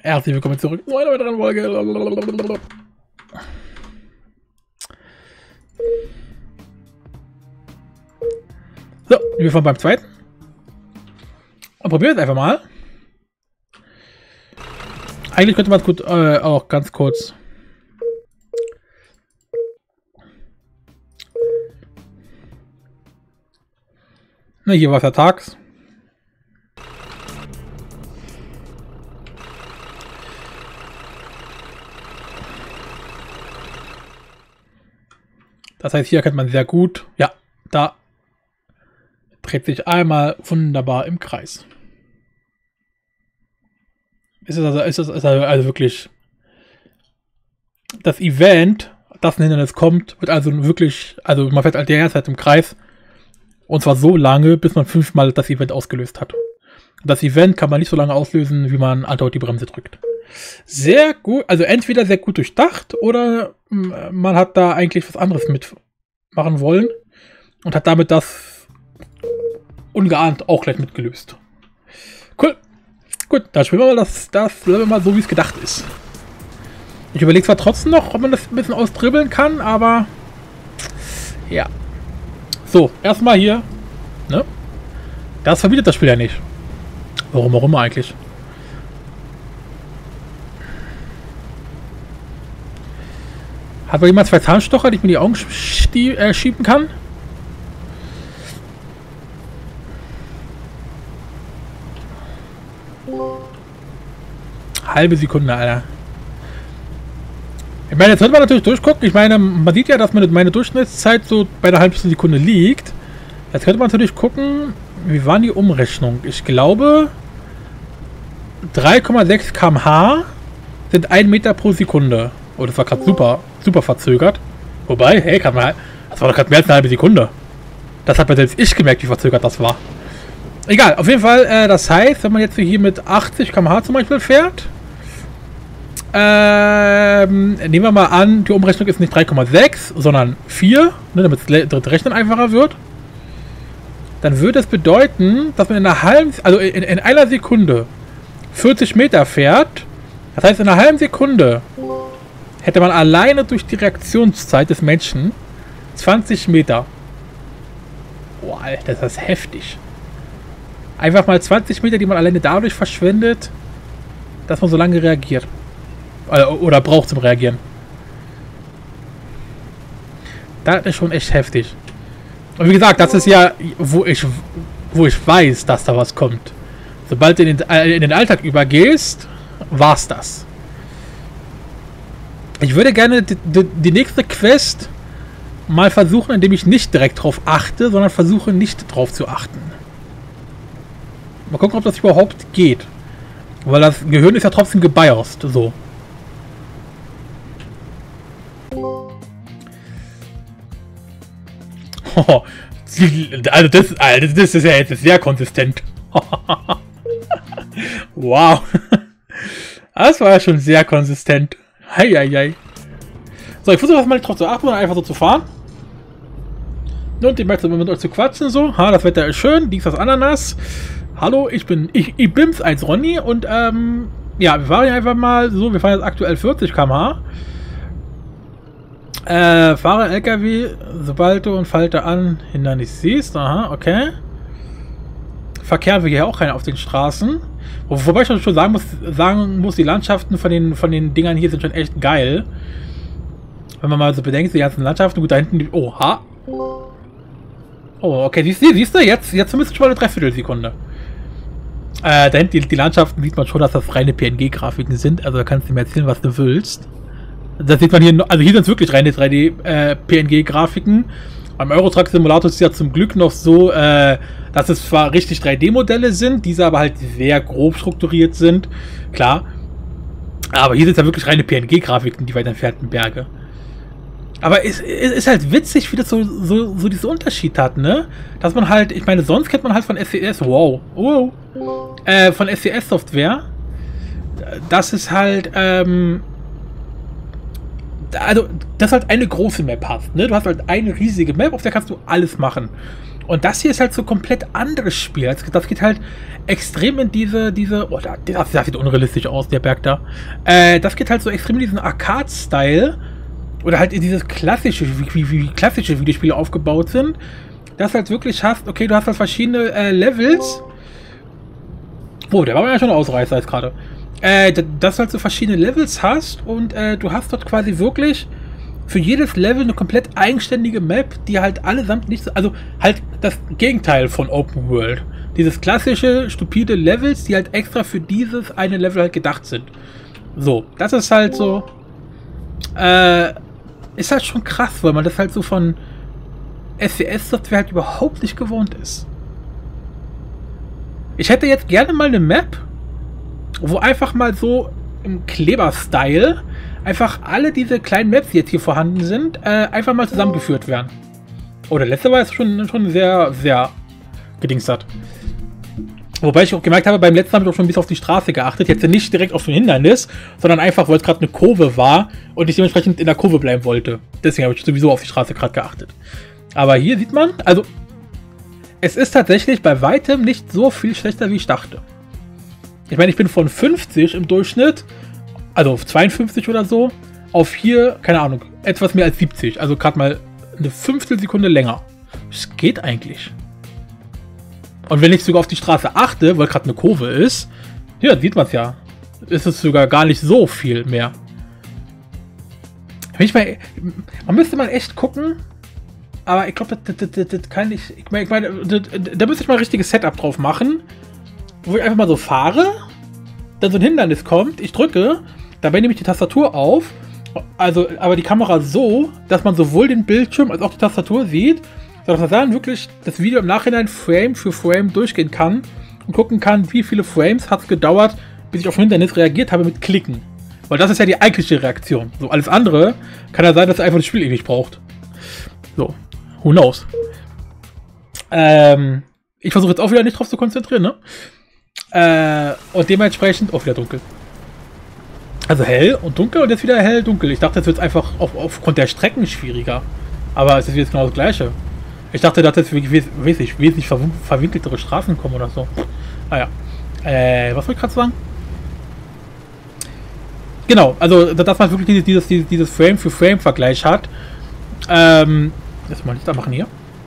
Herzlich willkommen zurück zu einer weiteren Folge. So, wir fahren beim zweiten. Und probieren es einfach mal. Eigentlich könnte man es gut auch ganz kurz. Ne, hier war es ja tags. Das heißt, hier kennt man sehr gut. Ja, da dreht sich einmal wunderbar im Kreis. Ist also wirklich das Event, das ein Hindernis kommt, wird also wirklich, also man fährt halt die ganze Zeit im Kreis und zwar so lange, bis man 5-mal das Event ausgelöst hat. Das Event kann man nicht so lange auslösen, wie man andauernd die Bremse drückt. Sehr gut, also entweder sehr gut durchdacht oder man hat da eigentlich was anderes mitmachen wollen und hat damit das ungeahnt auch gleich mitgelöst. Cool. Gut, dann spielen wir mal das Level mal so, wie es gedacht ist. Ich überlege zwar trotzdem noch, ob man das ein bisschen ausdribbeln kann, aber ja. So, erstmal hier, ne? Das verbietet das Spiel ja nicht. Warum auch immer eigentlich. Hat wohl jemand 2 Zahnstocher, die ich mir die Augen schieben kann? Halbe Sekunde, Alter. Ich meine, jetzt könnte man natürlich durchgucken. Ich meine, man sieht ja, dass meine Durchschnittszeit so bei einer halben Sekunde liegt. Jetzt könnte man natürlich gucken, wie war die Umrechnung? Ich glaube, 3,6 km/h sind 1 Meter pro Sekunde. Oh, das war gerade super verzögert. Wobei, hey, das war doch gerade mehr als eine halbe Sekunde. Das hat mir selbst ich gemerkt, wie verzögert das war. Egal, auf jeden Fall, das heißt, wenn man jetzt hier mit 80 km/h zum Beispiel fährt, nehmen wir mal an, die Umrechnung ist nicht 3,6, sondern 4, ne, damit das Rechnen einfacher wird. Dann würde es bedeuten, dass man in einer Sekunde 40 Meter fährt. Das heißt, in einer halben Sekunde hätte man alleine durch die Reaktionszeit des Menschen 20 Meter. Boah, Alter, das ist heftig. Einfach mal 20 Meter, die man alleine dadurch verschwendet, dass man so lange reagiert. Oder braucht zum Reagieren. Das ist schon echt heftig. Und wie gesagt, das ist ja, wo ich weiß, dass da was kommt. Sobald du in den Alltag übergehst, war's das. Ich würde gerne die nächste Quest mal versuchen, indem ich nicht direkt drauf achte, sondern versuche nicht drauf zu achten. Mal gucken, ob das überhaupt geht. Weil das Gehirn ist ja trotzdem gebiased, so. Oh, also das ist ja jetzt sehr konsistent. Wow. Das war ja schon sehr konsistent. Heieiei. So, ich versuche das mal nicht drauf zu achten, sondern einfach so zu fahren. Und ich möchte mit euch zu quatschen so. Ha, das Wetter ist schön, dies das Ananas. Hallo, ich bin's als Ronny und ja, wir fahren hier einfach mal so, wir fahren jetzt aktuell 40 km/h. Fahre LKW, sobald du und falte an, Hindernis siehst. Aha, okay. Verkehr will hier auch keiner auf den Straßen. Wobei ich schon sagen muss, die Landschaften von den Dingern hier sind schon echt geil. Wenn man mal so bedenkt, die ganzen Landschaften, gut, da hinten die. Oha. Oh, okay, siehst du, jetzt zumindest schon mal eine Dreiviertelsekunde. Da hinten die Landschaften sieht man schon, dass das reine PNG-Grafiken sind, also da kannst du mir erzählen, was du willst. Das sieht man hier, also hier sind es wirklich reine 3D-PNG-Grafiken. Beim Eurotruck Simulator ist es ja zum Glück noch so, dass es zwar richtig 3D-Modelle sind, diese aber halt sehr grob strukturiert sind, klar. Aber hier sind es ja wirklich reine PNG-Grafiken, die weit entfernten Berge. Aber es ist halt witzig, wie das so diesen Unterschied hat, ne? Dass man halt, ich meine, sonst kennt man halt von SCS, wow, von SCS-Software, dass es halt, also, das halt eine große Map hast, ne? Du hast halt eine riesige Map, auf der kannst du alles machen. Und das hier ist halt so komplett anderes Spiel. Das geht halt extrem in diese, oh, das sieht unrealistisch aus, der Berg da. Das geht halt so extrem in diesen Arcade-Style. Oder halt in dieses klassische, wie klassische Videospiele aufgebaut sind. Dass du halt wirklich hast, okay, du hast halt verschiedene Levels. Oh, der war ja schon ein Ausreißer jetzt gerade. Dass du halt so verschiedene Levels hast und du hast dort quasi wirklich für jedes Level eine komplett eigenständige Map, die halt allesamt nicht so, also halt das Gegenteil von Open World. Dieses klassische, stupide Levels, die halt extra für dieses eine Level halt gedacht sind. So, das ist halt so, ist halt schon krass, weil man das halt so von SCS-Software halt überhaupt nicht gewohnt ist. Ich hätte jetzt gerne mal eine Map, wo einfach mal so im Kleber-Style einfach alle diese kleinen Maps, die jetzt hier vorhanden sind, einfach mal zusammengeführt werden. Oh, der letzte war jetzt schon sehr, sehr gedingstert. Wobei ich auch gemerkt habe, beim letzten habe ich auch schon ein bisschen auf die Straße geachtet. Jetzt nicht direkt auf den Hindernis, sondern einfach, weil es gerade eine Kurve war und ich dementsprechend in der Kurve bleiben wollte. Deswegen habe ich sowieso auf die Straße gerade geachtet. Aber hier sieht man, also es ist tatsächlich bei weitem nicht so viel schlechter, wie ich dachte. Ich meine, ich bin von 50 im Durchschnitt, also auf 52 oder so, auf hier, keine Ahnung, etwas mehr als 70. Also gerade mal eine Fünftelsekunde länger. Das geht eigentlich. Und wenn ich sogar auf die Straße achte, weil gerade eine Kurve ist, ja, sieht man es ja, ist es sogar gar nicht so viel mehr. Man müsste mal echt gucken, aber ich glaube, das kann ich meine, da müsste ich mal ein richtiges Setup drauf machen, wo ich einfach mal so fahre, dann so ein Hindernis kommt, ich drücke, dabei nehme ich die Tastatur auf, also aber die Kamera so, dass man sowohl den Bildschirm als auch die Tastatur sieht, sodass man dann wirklich das Video im Nachhinein Frame für Frame durchgehen kann und gucken kann, wie viele Frames hat es gedauert, bis ich auf ein Hindernis reagiert habe mit Klicken. Weil das ist ja die eigentliche Reaktion. So, alles andere kann ja sein, dass einfach das Spiel ewig braucht. So, who knows? Ich versuche jetzt auch wieder nicht drauf zu konzentrieren, ne? Und dementsprechend, wieder dunkel. Also hell und dunkel und jetzt wieder hell, dunkel. Ich dachte, jetzt wird es einfach aufgrund der Strecken schwieriger. Aber es ist jetzt genau das Gleiche. Ich dachte, dass jetzt wesentlich verwinkeltere Straßen kommen oder so. Naja. Was wollte ich gerade sagen? Genau, also dass man wirklich dieses Frame-für-Frame-Vergleich hat. Lass mal nicht da machen hier.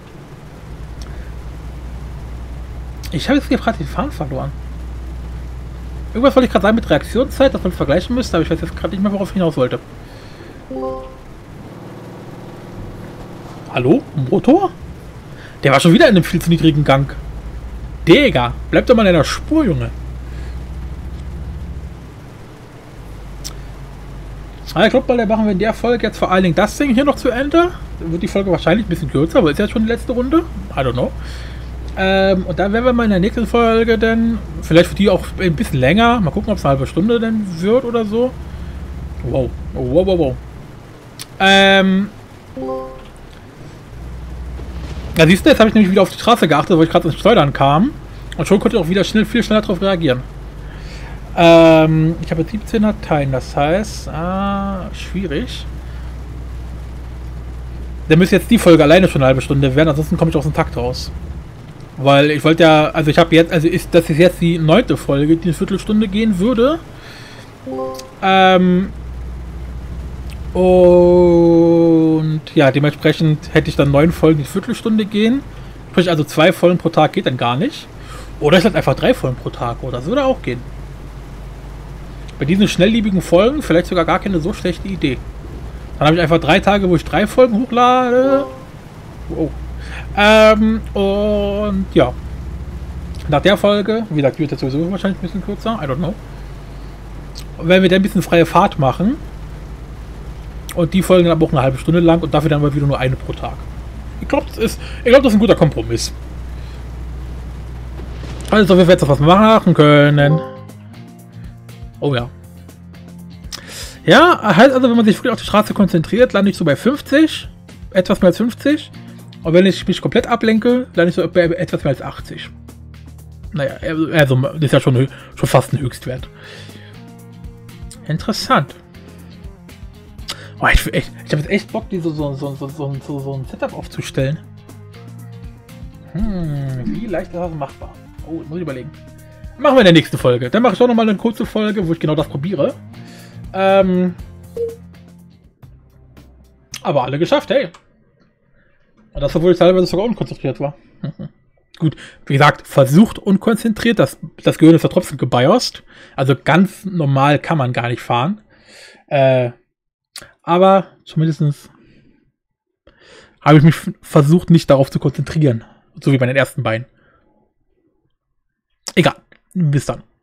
Ich habe jetzt gerade den Faden verloren. Irgendwas wollte ich gerade sagen mit Reaktionszeit, dass man es vergleichen müsste, aber ich weiß jetzt gerade nicht mehr, worauf ich hinaus wollte. Hallo? Motor? Der war schon wieder in einem viel zu niedrigen Gang. Digga, bleib doch mal in deiner Spur, Junge. Ich glaube, da machen wir in der Folge jetzt vor allen Dingen das Ding hier noch zu Ende. Dann wird die Folge wahrscheinlich ein bisschen kürzer, aber ist ja schon die letzte Runde. I don't know. Und dann werden wir mal in der nächsten Folge dann, vielleicht für die auch ein bisschen länger, mal gucken, ob es eine halbe Stunde dann wird oder so. Wow. Wow. Ja, siehst du, jetzt habe ich nämlich wieder auf die Straße geachtet, wo ich gerade ins Schleudern kam. Und schon konnte ich auch wieder viel schneller darauf reagieren. Ich habe jetzt 17 Dateien, das heißt, schwierig. Dann müsste jetzt die Folge alleine schon eine halbe Stunde werden, ansonsten komme ich aus dem Takt raus. Weil ich wollte ja, also ich habe jetzt, das ist jetzt die 9. Folge, die eine Viertelstunde gehen würde. Und ja, dementsprechend hätte ich dann 9 Folgen die Viertelstunde gehen. Sprich, also 2 Folgen pro Tag geht dann gar nicht. Oder ich halt einfach 3 Folgen pro Tag, oder das würde auch gehen. Bei diesen schnelllebigen Folgen vielleicht sogar gar keine so schlechte Idee. Dann habe ich einfach 3 Tage, wo ich 3 Folgen hochlade. Wow. Und ja. Nach der Folge, wie gesagt, wird das sowieso wahrscheinlich ein bisschen kürzer, I don't know. Wenn wir dann ein bisschen freie Fahrt machen. Und die Folgen dann aber auch eine halbe Stunde lang und dafür dann mal wieder nur eine pro Tag. Ich glaube, das ist ein guter Kompromiss. Also, wir werden jetzt noch was machen können. Oh ja. Ja, heißt also, wenn man sich wirklich auf die Straße konzentriert, lande ich so bei 50. Etwas mehr als 50. Und wenn ich mich komplett ablenke, lande ich so bei etwas mehr als 80. Naja, also das ist ja schon fast ein Höchstwert. Interessant. Oh, ich habe jetzt echt Bock, so ein Setup aufzustellen. Wie leicht ist das machbar? Oh, muss ich überlegen. Machen wir in der nächsten Folge. Dann mache ich auch nochmal eine kurze Folge, wo ich genau das probiere. Aber alle geschafft, hey. Und das, obwohl ich teilweise sogar unkonzentriert war. Gut, wie gesagt, versucht unkonzentriert. Das Gehirn ist ja trotzdem gebiased. Also ganz normal kann man gar nicht fahren. Aber zumindest habe ich mich versucht, nicht darauf zu konzentrieren. So wie bei den ersten beiden. Egal. Bis dann.